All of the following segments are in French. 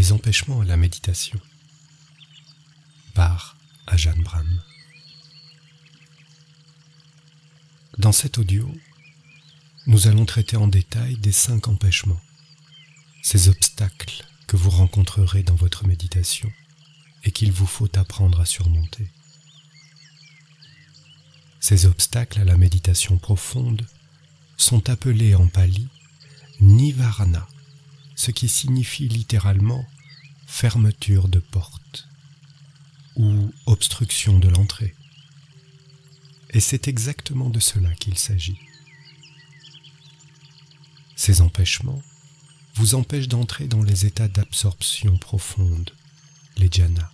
Les empêchements à la méditation par Ajahn Brahm. Dans cet audio, nous allons traiter en détail des 5 empêchements, ces obstacles que vous rencontrerez dans votre méditation et qu'il vous faut apprendre à surmonter. Ces obstacles à la méditation profonde sont appelés en pali Nivarana, ce qui signifie littéralement fermeture de porte ou obstruction de l'entrée. Et c'est exactement de cela qu'il s'agit. Ces empêchements vous empêchent d'entrer dans les états d'absorption profonde, les jhanas.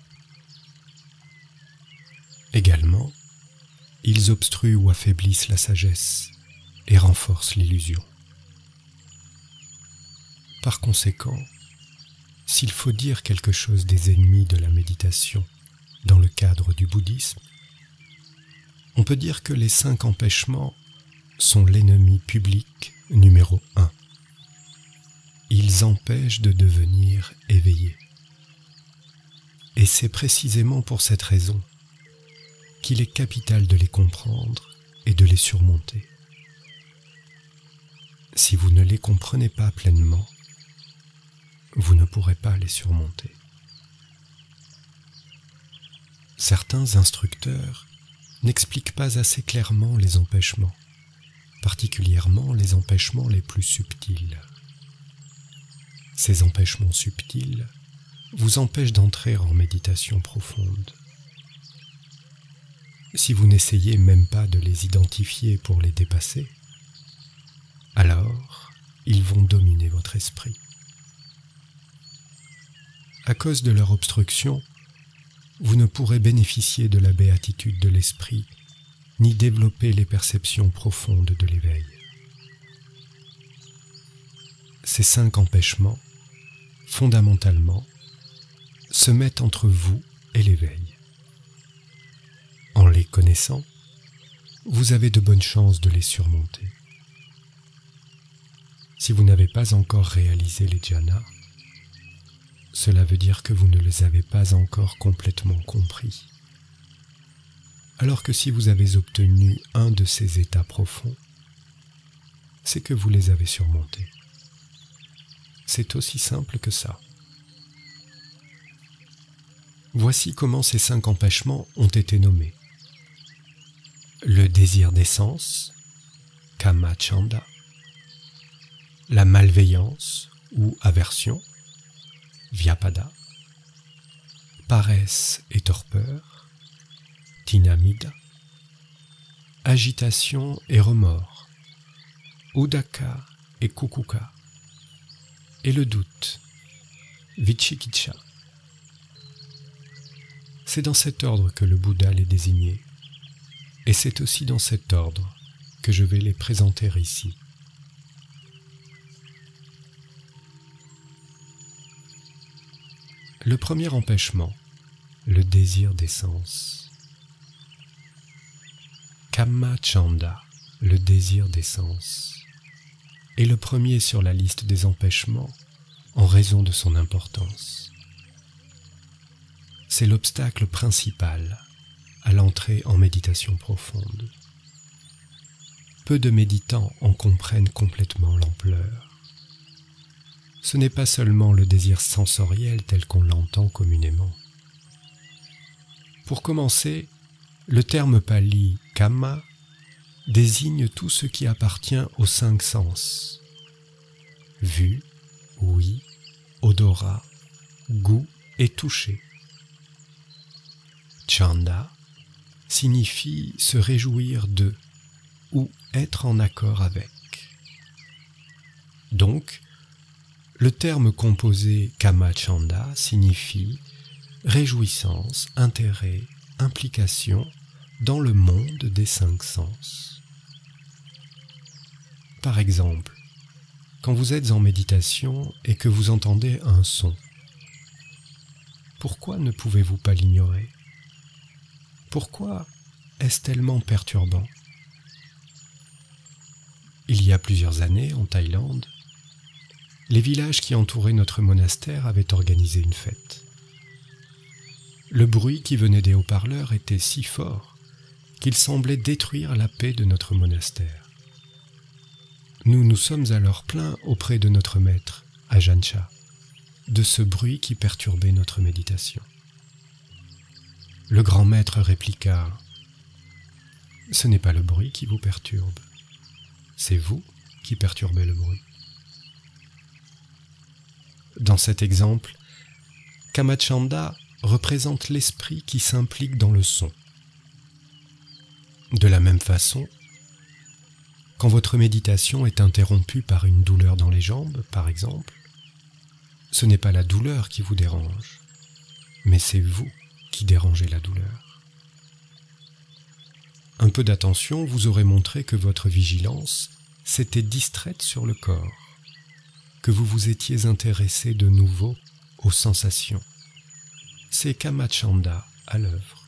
Également, ils obstruent ou affaiblissent la sagesse et renforcent l'illusion. Par conséquent, s'il faut dire quelque chose des ennemis de la méditation dans le cadre du bouddhisme, on peut dire que les 5 empêchements sont l'ennemi public numéro 1. Ils empêchent de devenir éveillé. Et c'est précisément pour cette raison qu'il est capital de les comprendre et de les surmonter. Si vous ne les comprenez pas pleinement, vous ne pourrez pas les surmonter. Certains instructeurs n'expliquent pas assez clairement les empêchements, particulièrement les empêchements les plus subtils. Ces empêchements subtils vous empêchent d'entrer en méditation profonde. Si vous n'essayez même pas de les identifier pour les dépasser, alors ils vont dominer votre esprit. À cause de leur obstruction, vous ne pourrez bénéficier de la béatitude de l'esprit, ni développer les perceptions profondes de l'éveil. Ces 5 empêchements, fondamentalement, se mettent entre vous et l'éveil. En les connaissant, vous avez de bonnes chances de les surmonter. Si vous n'avez pas encore réalisé les jhanas, cela veut dire que vous ne les avez pas encore complètement compris. Alors que si vous avez obtenu un de ces états profonds, c'est que vous les avez surmontés. C'est aussi simple que ça. Voici comment ces 5 empêchements ont été nommés. Le désir d'essence, Kama Chanda, la malveillance ou aversion, Vyapada, paresse et torpeur, Tinamida, agitation et remords, Udaka et Kukuka, et le doute, Vichikicha. C'est dans cet ordre que le Bouddha les désignait, et c'est aussi dans cet ordre que je vais les présenter ici. Le premier empêchement, le désir d'essence. Kama Chanda, le désir d'essence, est le premier sur la liste des empêchements en raison de son importance. C'est l'obstacle principal à l'entrée en méditation profonde. Peu de méditants en comprennent complètement l'ampleur. Ce n'est pas seulement le désir sensoriel tel qu'on l'entend communément. Pour commencer, le terme pali kama désigne tout ce qui appartient aux 5 sens. Vue, ouïe, odorat, goût et toucher. Chanda signifie se réjouir de ou être en accord avec. Donc, le terme composé Kama Chanda signifie réjouissance, intérêt, implication dans le monde des 5 sens. Par exemple, quand vous êtes en méditation et que vous entendez un son, pourquoi ne pouvez-vous pas l'ignorer? Pourquoi est-ce tellement perturbant? Il y a plusieurs années, en Thaïlande, les villages qui entouraient notre monastère avaient organisé une fête. Le bruit qui venait des haut-parleurs était si fort qu'il semblait détruire la paix de notre monastère. Nous nous sommes alors plaints auprès de notre maître, Ajancha, de ce bruit qui perturbait notre méditation. Le grand maître répliqua « Ce n'est pas le bruit qui vous perturbe, c'est vous qui perturbez le bruit. » Dans cet exemple, Kamachanda représente l'esprit qui s'implique dans le son. De la même façon, quand votre méditation est interrompue par une douleur dans les jambes, par exemple, ce n'est pas la douleur qui vous dérange, mais c'est vous qui dérangez la douleur. Un peu d'attention vous aurait montré que votre vigilance s'était distraite sur le corps, que vous vous étiez intéressé de nouveau aux sensations. C'est Kamachanda à l'œuvre.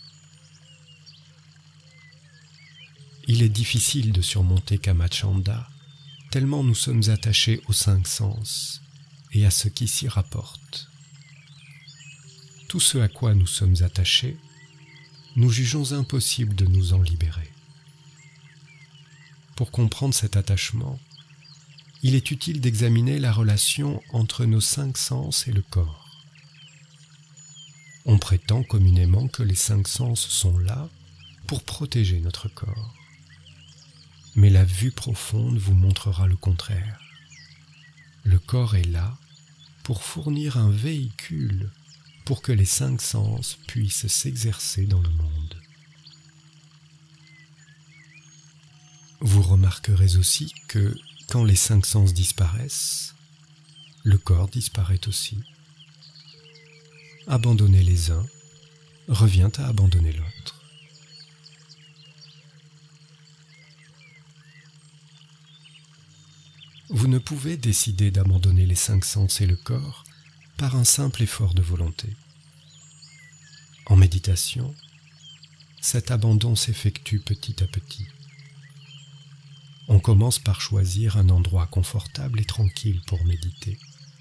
Il est difficile de surmonter Kamachanda, tellement nous sommes attachés aux 5 sens et à ce qui s'y rapporte. Tout ce à quoi nous sommes attachés, nous jugeons impossible de nous en libérer. Pour comprendre cet attachement, il est utile d'examiner la relation entre nos 5 sens et le corps. On prétend communément que les 5 sens sont là pour protéger notre corps. Mais la vue profonde vous montrera le contraire. Le corps est là pour fournir un véhicule pour que les 5 sens puissent s'exercer dans le monde. Vous remarquerez aussi que quand les 5 sens disparaissent, le corps disparaît aussi. Abandonner les uns revient à abandonner l'autre. Vous ne pouvez décider d'abandonner les 5 sens et le corps par un simple effort de volonté. En méditation, cet abandon s'effectue petit à petit. On commence par choisir un endroit confortable et tranquille pour méditer.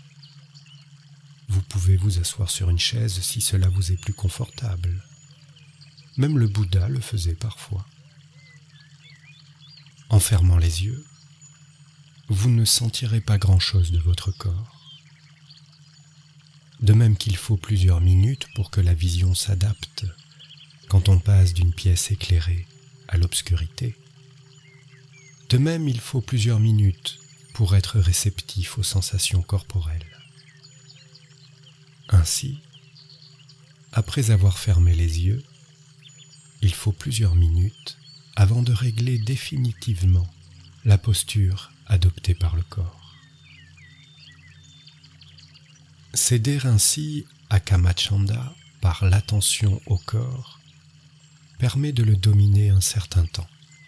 Vous pouvez vous asseoir sur une chaise si cela vous est plus confortable. Même le Bouddha le faisait parfois. En fermant les yeux, vous ne sentirez pas grand-chose de votre corps. De même qu'il faut plusieurs minutes pour que la vision s'adapte quand on passe d'une pièce éclairée à l'obscurité. De même, il faut plusieurs minutes pour être réceptif aux sensations corporelles. Ainsi, après avoir fermé les yeux, il faut plusieurs minutes avant de régler définitivement la posture adoptée par le corps. Céder ainsi à Kamachanda par l'attention au corps permet de le dominer un certain temps.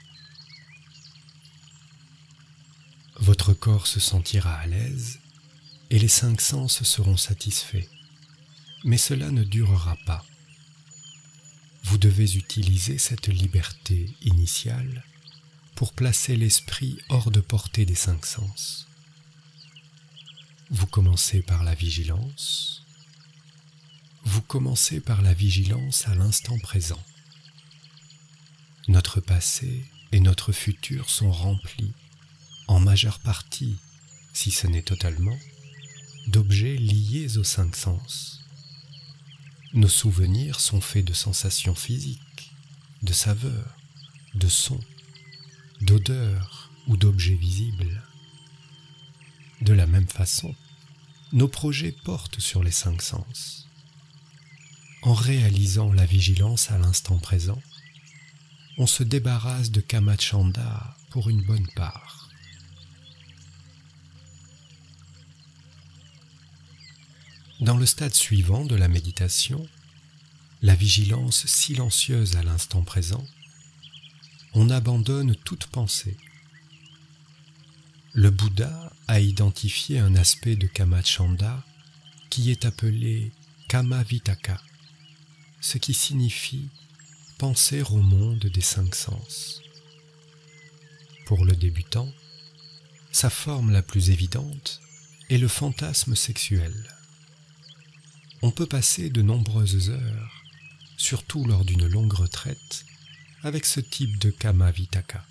Votre corps se sentira à l'aise et les 5 sens seront satisfaits. Mais cela ne durera pas. Vous devez utiliser cette liberté initiale pour placer l'esprit hors de portée des 5 sens. Vous commencez par la vigilance. Vous commencez par la vigilance à l'instant présent. Notre passé et notre futur sont remplis, en majeure partie, si ce n'est totalement, d'objets liés aux 5 sens. Nos souvenirs sont faits de sensations physiques, de saveurs, de sons, d'odeurs ou d'objets visibles. De la même façon, nos projets portent sur les 5 sens. En réalisant la vigilance à l'instant présent, on se débarrasse de Kamachanda pour une bonne part. Dans le stade suivant de la méditation, la vigilance silencieuse à l'instant présent, on abandonne toute pensée. Le Bouddha a identifié un aspect de Kamachanda qui est appelé Kamavitaka, ce qui signifie penser au monde des 5 sens. Pour le débutant, sa forme la plus évidente est le fantasme sexuel. On peut passer de nombreuses heures, surtout lors d'une longue retraite, avec ce type de kama vitaka.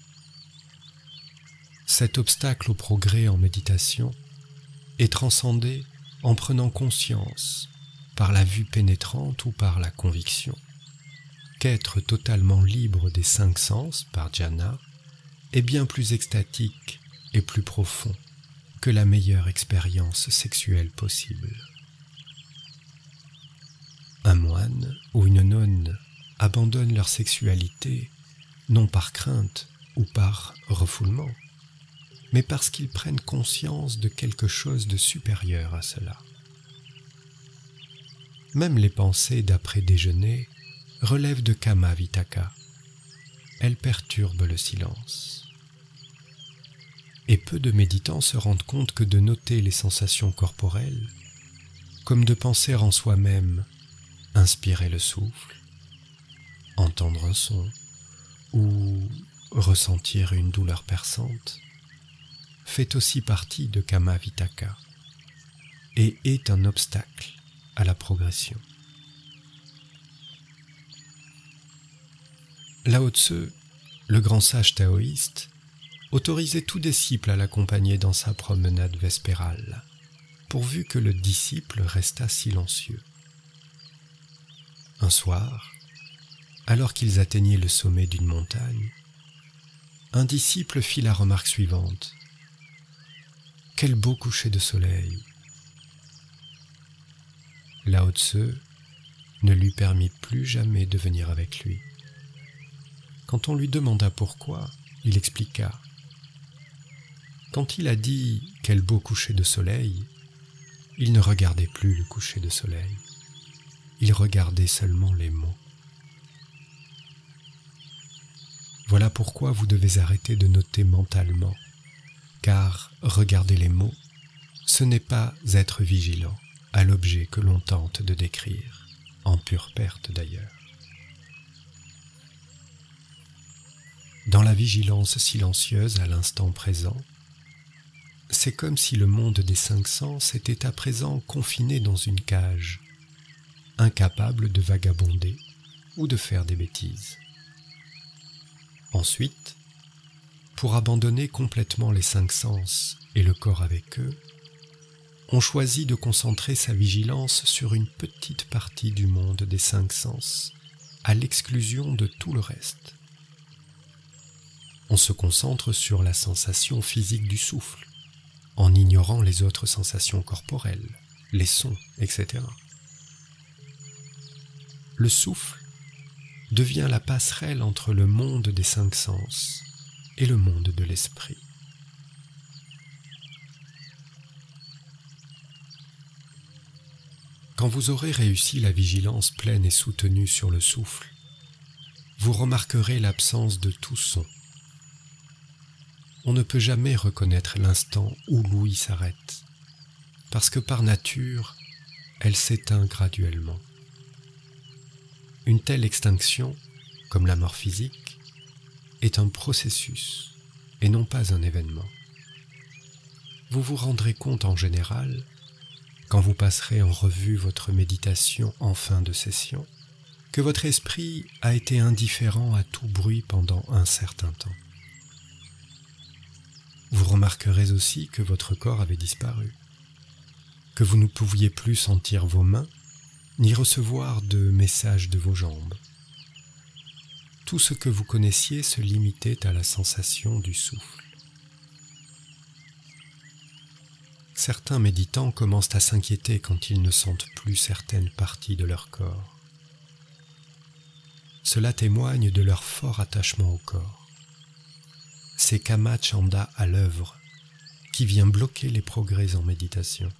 Cet obstacle au progrès en méditation est transcendé en prenant conscience, par la vue pénétrante ou par la conviction, qu'être totalement libre des 5 sens par jhana est bien plus extatique et plus profond que la meilleure expérience sexuelle possible. Un moine ou une nonne abandonnent leur sexualité non par crainte ou par refoulement, mais parce qu'ils prennent conscience de quelque chose de supérieur à cela. Même les pensées d'après-déjeuner relèvent de kama vitaka. Elles perturbent le silence. Et peu de méditants se rendent compte que de noter les sensations corporelles, comme de penser en soi-même, inspirer le souffle, entendre un son ou ressentir une douleur perçante, fait aussi partie de kama vitaka et est un obstacle à la progression. Lao Tzu, le grand sage taoïste, autorisait tout disciple à l'accompagner dans sa promenade vespérale, pourvu que le disciple restât silencieux. Un soir, alors qu'ils atteignaient le sommet d'une montagne, un disciple fit la remarque suivante. « Quel beau coucher de soleil !» Lao Tzu ne lui permit plus jamais de venir avec lui. Quand on lui demanda pourquoi, il expliqua. Quand il a dit « Quel beau coucher de soleil !» il ne regardait plus le coucher de soleil. Il regardait seulement les mots. Voilà pourquoi vous devez arrêter de noter mentalement, car regarder les mots, ce n'est pas être vigilant à l'objet que l'on tente de décrire, en pure perte d'ailleurs. Dans la vigilance silencieuse à l'instant présent, c'est comme si le monde des 5 sens était à présent confiné dans une cage, incapable de vagabonder ou de faire des bêtises. Ensuite, pour abandonner complètement les 5 sens et le corps avec eux, on choisit de concentrer sa vigilance sur une petite partie du monde des 5 sens, à l'exclusion de tout le reste. On se concentre sur la sensation physique du souffle, en ignorant les autres sensations corporelles, les sons, etc. Le souffle devient la passerelle entre le monde des 5 sens et le monde de l'esprit. Quand vous aurez réussi la vigilance pleine et soutenue sur le souffle, vous remarquerez l'absence de tout son. On ne peut jamais reconnaître l'instant où l'ouïe s'arrête, parce que par nature, elle s'éteint graduellement. Une telle extinction, comme la mort physique, est un processus et non pas un événement. Vous vous rendrez compte en général, quand vous passerez en revue votre méditation en fin de session, que votre esprit a été indifférent à tout bruit pendant un certain temps. Vous remarquerez aussi que votre corps avait disparu, que vous ne pouviez plus sentir vos mains, ni recevoir de messages de vos jambes. Tout ce que vous connaissiez se limitait à la sensation du souffle. Certains méditants commencent à s'inquiéter quand ils ne sentent plus certaines parties de leur corps. Cela témoigne de leur fort attachement au corps. C'est Kama Chanda à l'œuvre qui vient bloquer les progrès en méditation.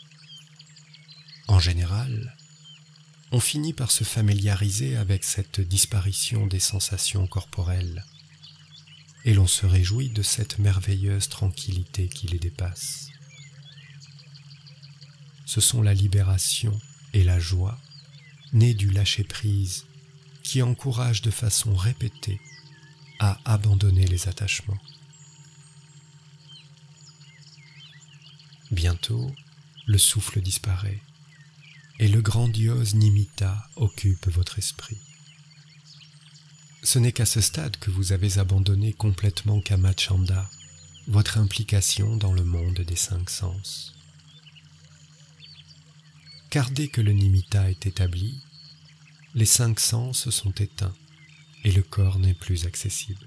En général, on finit par se familiariser avec cette disparition des sensations corporelles et l'on se réjouit de cette merveilleuse tranquillité qui les dépasse. Ce sont la libération et la joie nées du lâcher-prise qui encouragent de façon répétée à abandonner les attachements. Bientôt, le souffle disparaît et le grandiose nimitta occupe votre esprit. Ce n'est qu'à ce stade que vous avez abandonné complètement Kamachanda, votre implication dans le monde des 5 sens. Car dès que le nimitta est établi, les 5 sens sont éteints et le corps n'est plus accessible.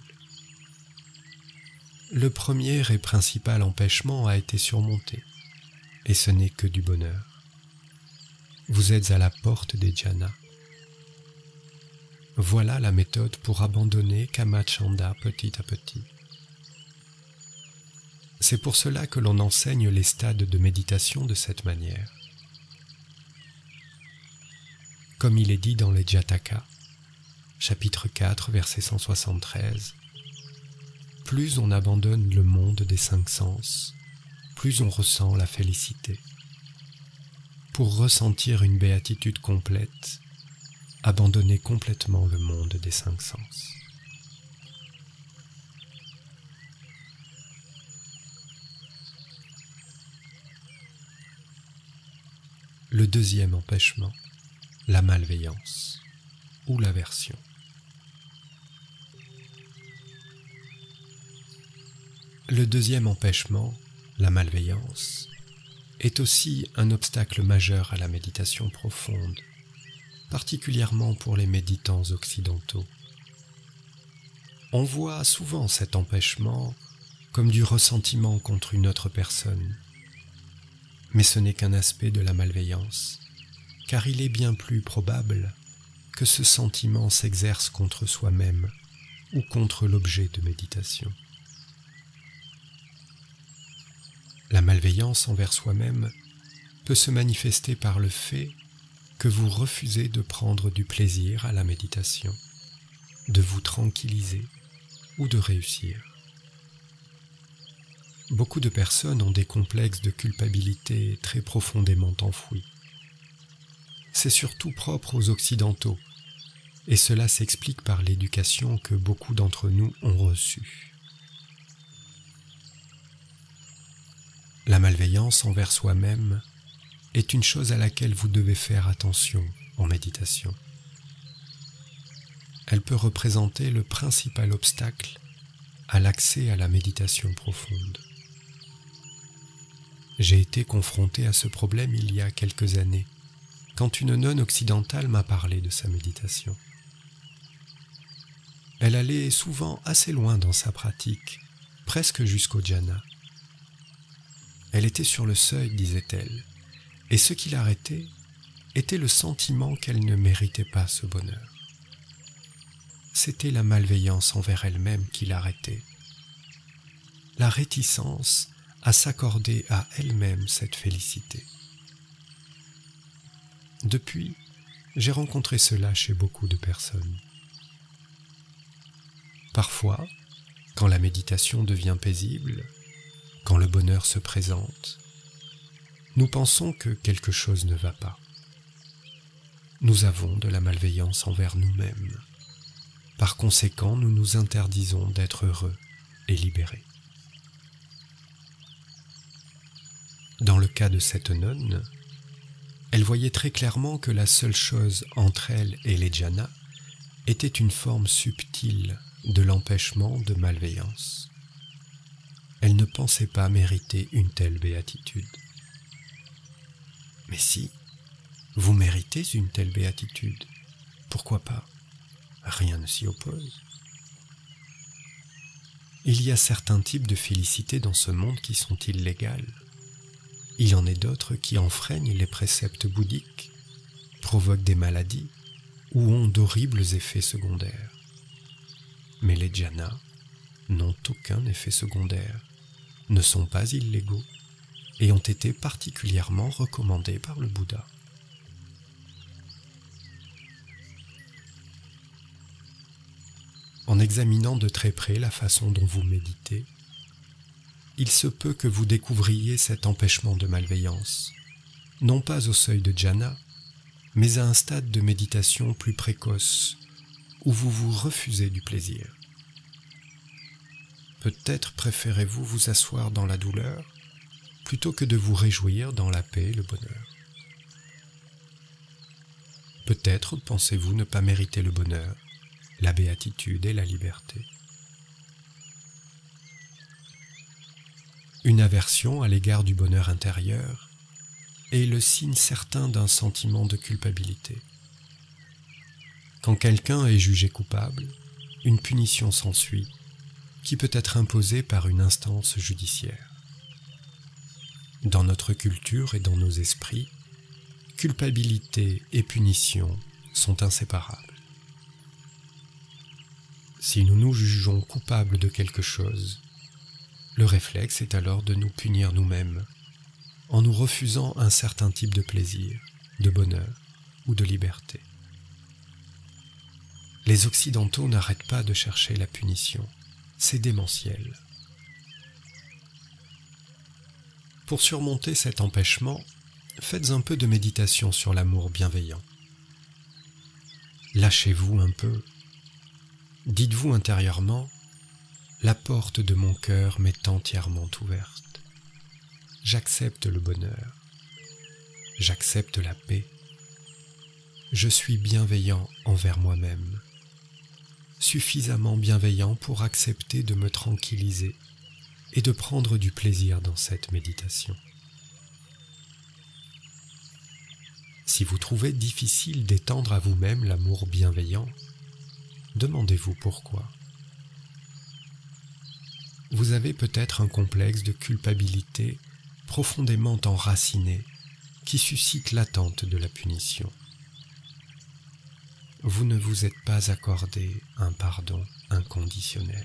Le premier et principal empêchement a été surmonté, et ce n'est que du bonheur. Vous êtes à la porte des jhanas. Voilà la méthode pour abandonner Kamachanda petit à petit. C'est pour cela que l'on enseigne les stades de méditation de cette manière. Comme il est dit dans les Jataka, chapitre 4, verset 173, plus on abandonne le monde des 5 sens, plus on ressent la félicité. Pour ressentir une béatitude complète, abandonnez complètement le monde des 5 sens. Le deuxième empêchement, la malveillance ou l'aversion. Le deuxième empêchement, la malveillance, est aussi un obstacle majeur à la méditation profonde, particulièrement pour les méditants occidentaux. On voit souvent cet empêchement comme du ressentiment contre une autre personne, mais ce n'est qu'un aspect de la malveillance, car il est bien plus probable que ce sentiment s'exerce contre soi-même ou contre l'objet de méditation. La malveillance envers soi-même peut se manifester par le fait que vous refusez de prendre du plaisir à la méditation, de vous tranquilliser ou de réussir. Beaucoup de personnes ont des complexes de culpabilité très profondément enfouis. C'est surtout propre aux Occidentaux, et cela s'explique par l'éducation que beaucoup d'entre nous ont reçue. La malveillance envers soi-même est une chose à laquelle vous devez faire attention en méditation. Elle peut représenter le principal obstacle à l'accès à la méditation profonde. J'ai été confronté à ce problème il y a quelques années, quand une nonne occidentale m'a parlé de sa méditation. Elle allait souvent assez loin dans sa pratique, presque jusqu'au jhana. Elle était sur le seuil, disait-elle, et ce qui l'arrêtait était le sentiment qu'elle ne méritait pas ce bonheur. C'était la malveillance envers elle-même qui l'arrêtait, la réticence à s'accorder à elle-même cette félicité. Depuis, j'ai rencontré cela chez beaucoup de personnes. Parfois, quand la méditation devient paisible, quand le bonheur se présente, nous pensons que quelque chose ne va pas. Nous avons de la malveillance envers nous-mêmes. Par conséquent, nous nous interdisons d'être heureux et libérés. Dans le cas de cette nonne, elle voyait très clairement que la seule chose entre elle et les jhanas était une forme subtile de l'empêchement de malveillance. Elle ne pensait pas mériter une telle béatitude. Mais si, vous méritez une telle béatitude, pourquoi pas? Rien ne s'y oppose. Il y a certains types de félicité dans ce monde qui sont illégales. Il y en a d'autres qui enfreignent les préceptes bouddhiques, provoquent des maladies ou ont d'horribles effets secondaires. Mais les jhanas n'ont aucun effet secondaire, ne sont pas illégaux et ont été particulièrement recommandés par le Bouddha. En examinant de très près la façon dont vous méditez, il se peut que vous découvriez cet empêchement de malveillance, non pas au seuil de jhana, mais à un stade de méditation plus précoce, où vous vous refusez du plaisir. Peut-être préférez-vous vous asseoir dans la douleur, plutôt que de vous réjouir dans la paix et le bonheur. Peut-être pensez-vous ne pas mériter le bonheur, la béatitude et la liberté. Une aversion à l'égard du bonheur intérieur est le signe certain d'un sentiment de culpabilité. Quand quelqu'un est jugé coupable, une punition s'ensuit, qui peut être imposée par une instance judiciaire. Dans notre culture et dans nos esprits, culpabilité et punition sont inséparables. Si nous nous jugeons coupables de quelque chose, le réflexe est alors de nous punir nous-mêmes, en nous refusant un certain type de plaisir, de bonheur ou de liberté. Les Occidentaux n'arrêtent pas de chercher la punition, c'est démentiel. Pour surmonter cet empêchement, faites un peu de méditation sur l'amour bienveillant. Lâchez-vous un peu. Dites-vous intérieurement, la porte de mon cœur m'est entièrement ouverte. J'accepte le bonheur. J'accepte la paix. Je suis bienveillant envers moi-même. Suffisamment bienveillant pour accepter de me tranquilliser et de prendre du plaisir dans cette méditation. Si vous trouvez difficile d'étendre à vous-même l'amour bienveillant, demandez-vous pourquoi. Vous avez peut-être un complexe de culpabilité profondément enraciné qui suscite l'attente de la punition. Vous ne vous êtes pas accordé un pardon inconditionnel.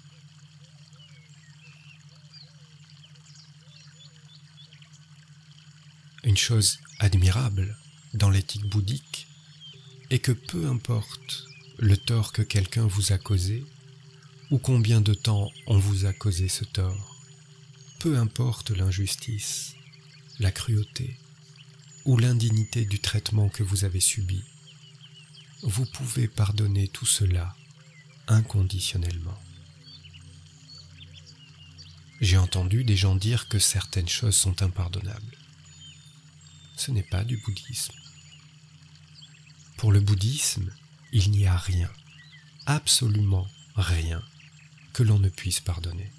Une chose admirable dans l'éthique bouddhique est que peu importe le tort que quelqu'un vous a causé ou combien de temps on vous a causé ce tort, peu importe l'injustice, la cruauté ou l'indignité du traitement que vous avez subi, vous pouvez pardonner tout cela inconditionnellement. J'ai entendu des gens dire que certaines choses sont impardonnables. Ce n'est pas du bouddhisme. Pour le bouddhisme, il n'y a rien, absolument rien, que l'on ne puisse pardonner.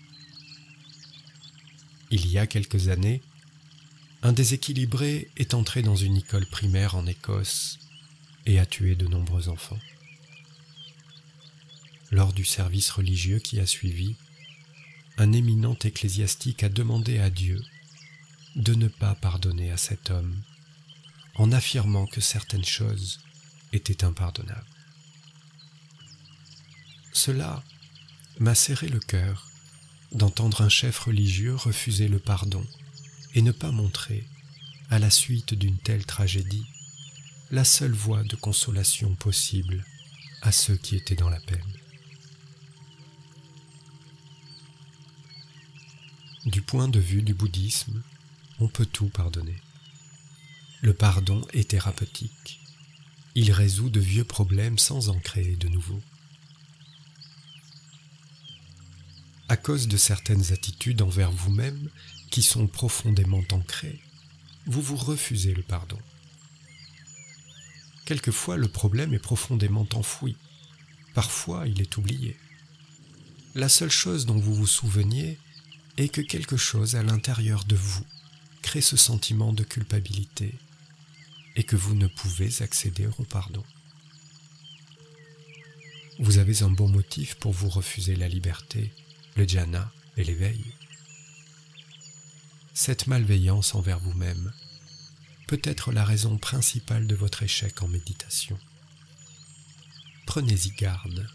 Il y a quelques années, un déséquilibré est entré dans une école primaire en Écosse et a tué de nombreux enfants. Lors du service religieux qui a suivi, un éminent ecclésiastique a demandé à Dieu de ne pas pardonner à cet homme, en affirmant que certaines choses étaient impardonnables. Cela m'a serré le cœur d'entendre un chef religieux refuser le pardon et ne pas montrer, à la suite d'une telle tragédie, la seule voie de consolation possible à ceux qui étaient dans la peine. Du point de vue du bouddhisme, on peut tout pardonner. Le pardon est thérapeutique. Il résout de vieux problèmes sans en créer de nouveaux. À cause de certaines attitudes envers vous-même qui sont profondément ancrées, vous vous refusez le pardon. Quelquefois, le problème est profondément enfoui. Parfois, il est oublié. La seule chose dont vous vous souveniez est que quelque chose à l'intérieur de vous crée ce sentiment de culpabilité et que vous ne pouvez accéder au pardon. Vous avez un bon motif pour vous refuser la liberté, le dhyana et l'éveil. Cette malveillance envers vous-même peut être la raison principale de votre échec en méditation. Prenez-y garde.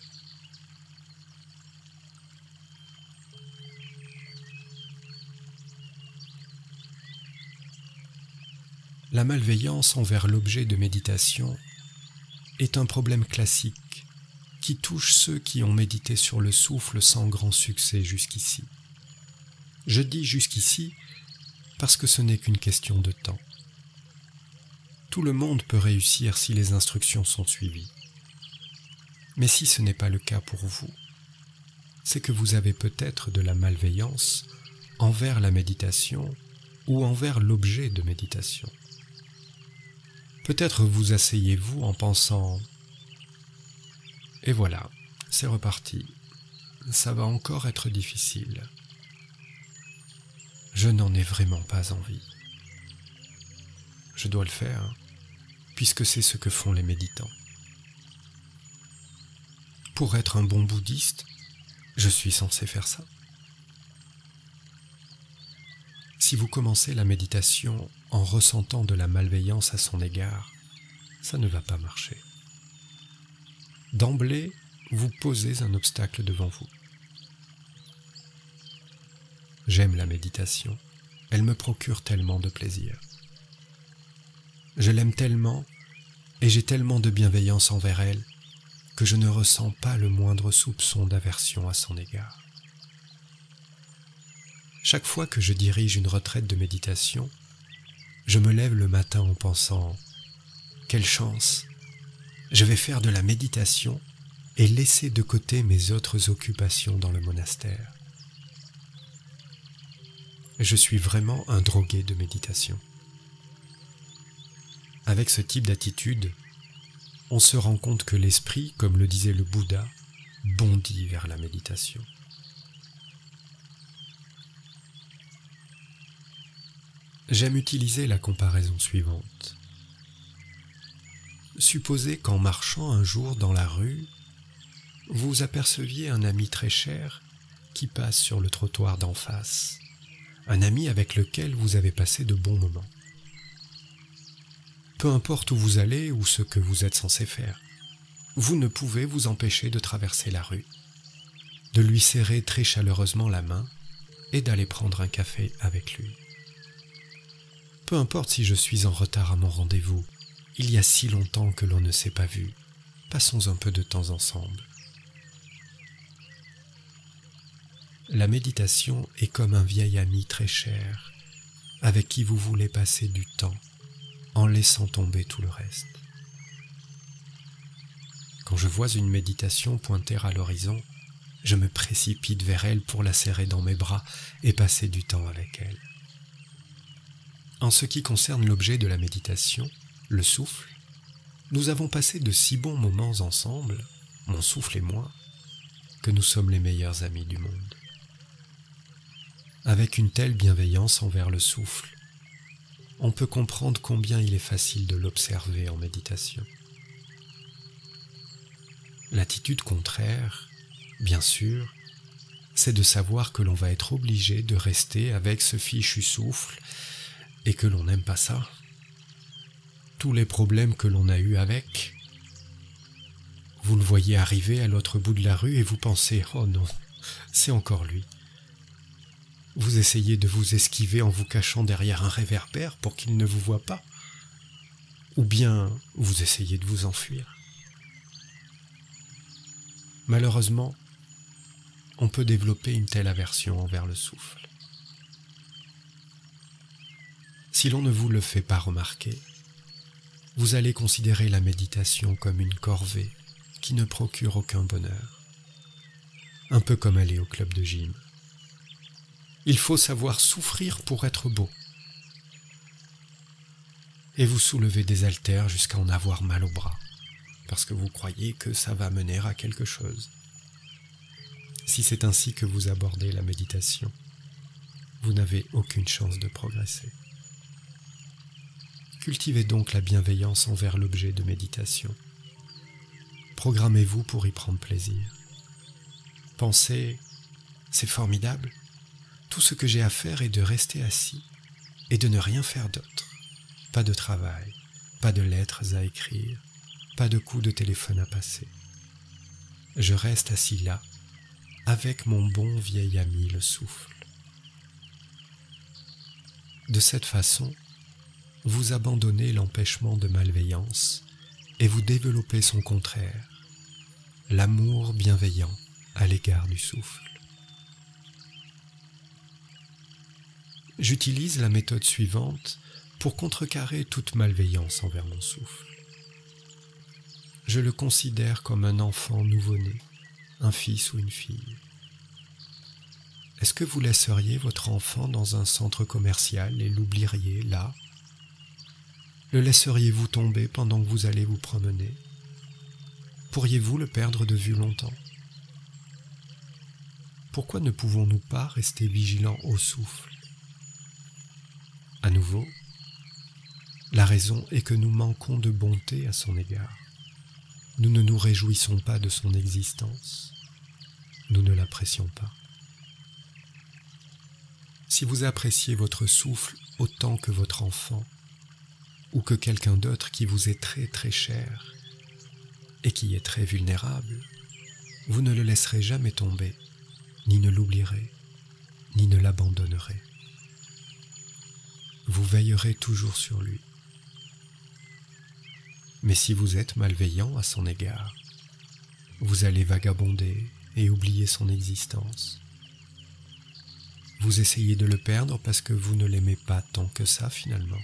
La malveillance envers l'objet de méditation est un problème classique qui touche ceux qui ont médité sur le souffle sans grand succès jusqu'ici. Je dis jusqu'ici parce que ce n'est qu'une question de temps. Tout le monde peut réussir si les instructions sont suivies. Mais si ce n'est pas le cas pour vous, c'est que vous avez peut-être de la malveillance envers la méditation ou envers l'objet de méditation. Peut-être vous asseyez-vous en pensant « Et voilà, c'est reparti, ça va encore être difficile. Je n'en ai vraiment pas envie. Je dois le faire, puisque c'est ce que font les méditants. Pour être un bon bouddhiste, je suis censé faire ça. » Si vous commencez la méditation en ressentant de la malveillance à son égard, ça ne va pas marcher. D'emblée, vous posez un obstacle devant vous. J'aime la méditation, elle me procure tellement de plaisir. Je l'aime tellement et j'ai tellement de bienveillance envers elle que je ne ressens pas le moindre soupçon d'aversion à son égard. Chaque fois que je dirige une retraite de méditation, je me lève le matin en pensant « Quelle chance! Je vais faire de la méditation et laisser de côté mes autres occupations dans le monastère. » Je suis vraiment un drogué de méditation. Avec ce type d'attitude, on se rend compte que l'esprit, comme le disait le Bouddha, bondit vers la méditation. J'aime utiliser la comparaison suivante. Supposez qu'en marchant un jour dans la rue, vous aperceviez un ami très cher qui passe sur le trottoir d'en face, un ami avec lequel vous avez passé de bons moments. Peu importe où vous allez ou ce que vous êtes censé faire, vous ne pouvez vous empêcher de traverser la rue, de lui serrer très chaleureusement la main et d'aller prendre un café avec lui. Peu importe si je suis en retard à mon rendez-vous, il y a si longtemps que l'on ne s'est pas vu, passons un peu de temps ensemble. La méditation est comme un vieil ami très cher, avec qui vous voulez passer du temps, en laissant tomber tout le reste. Quand je vois une méditation pointer à l'horizon, je me précipite vers elle pour la serrer dans mes bras et passer du temps avec elle. En ce qui concerne l'objet de la méditation, le souffle, nous avons passé de si bons moments ensemble, mon souffle et moi, que nous sommes les meilleurs amis du monde. Avec une telle bienveillance envers le souffle, on peut comprendre combien il est facile de l'observer en méditation. L'attitude contraire, bien sûr, c'est de savoir que l'on va être obligé de rester avec ce fichu souffle et que l'on n'aime pas ça. Tous les problèmes que l'on a eus avec, vous le voyez arriver à l'autre bout de la rue et vous pensez « Oh non, c'est encore lui ». Vous essayez de vous esquiver en vous cachant derrière un réverbère pour qu'il ne vous voie pas, ou bien vous essayez de vous enfuir. Malheureusement, on peut développer une telle aversion envers le souffle. Si l'on ne vous le fait pas remarquer, vous allez considérer la méditation comme une corvée qui ne procure aucun bonheur, un peu comme aller au club de gym. Il faut savoir souffrir pour être beau. Et vous soulevez des haltères jusqu'à en avoir mal au bras, parce que vous croyez que ça va mener à quelque chose. Si c'est ainsi que vous abordez la méditation, vous n'avez aucune chance de progresser. Cultivez donc la bienveillance envers l'objet de méditation. Programmez-vous pour y prendre plaisir. Pensez, c'est formidable. Tout ce que j'ai à faire est de rester assis et de ne rien faire d'autre. Pas de travail, pas de lettres à écrire, pas de coups de téléphone à passer. Je reste assis là, avec mon bon vieil ami le souffle. De cette façon, vous abandonnez l'empêchement de malveillance et vous développez son contraire, l'amour bienveillant à l'égard du souffle. J'utilise la méthode suivante pour contrecarrer toute malveillance envers mon souffle. Je le considère comme un enfant nouveau-né, un fils ou une fille. Est-ce que vous laisseriez votre enfant dans un centre commercial et l'oublieriez là? Le laisseriez-vous tomber pendant que vous allez vous promener? Pourriez-vous le perdre de vue longtemps? Pourquoi ne pouvons-nous pas rester vigilants au souffle? À nouveau, la raison est que nous manquons de bonté à son égard. Nous ne nous réjouissons pas de son existence. Nous ne l'apprécions pas. Si vous appréciez votre souffle autant que votre enfant, ou que quelqu'un d'autre qui vous est très très cher et qui est très vulnérable, vous ne le laisserez jamais tomber, ni ne l'oublierez, ni ne l'abandonnerez. Vous veillerez toujours sur lui. Mais si vous êtes malveillant à son égard, vous allez vagabonder et oublier son existence. Vous essayez de le perdre parce que vous ne l'aimez pas tant que ça finalement.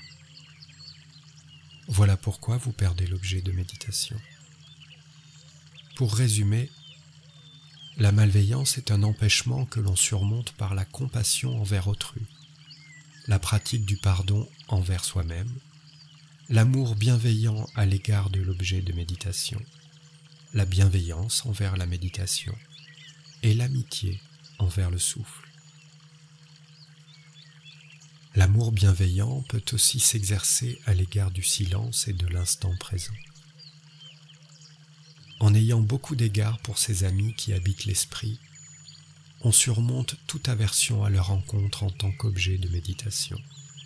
Voilà pourquoi vous perdez l'objet de méditation. Pour résumer, la malveillance est un empêchement que l'on surmonte par la compassion envers autrui, la pratique du pardon envers soi-même, l'amour bienveillant à l'égard de l'objet de méditation, la bienveillance envers la méditation et l'amitié envers le souffle. L'amour bienveillant peut aussi s'exercer à l'égard du silence et de l'instant présent. En ayant beaucoup d'égards pour ces amis qui habitent l'esprit, on surmonte toute aversion à leur rencontre en tant qu'objet de méditation.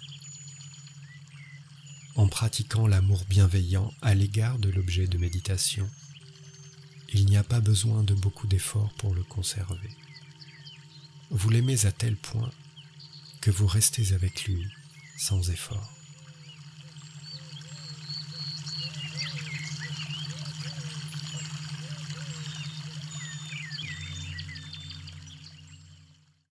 En pratiquant l'amour bienveillant à l'égard de l'objet de méditation, il n'y a pas besoin de beaucoup d'efforts pour le conserver. Vous l'aimez à tel point que vous restez avec lui sans effort.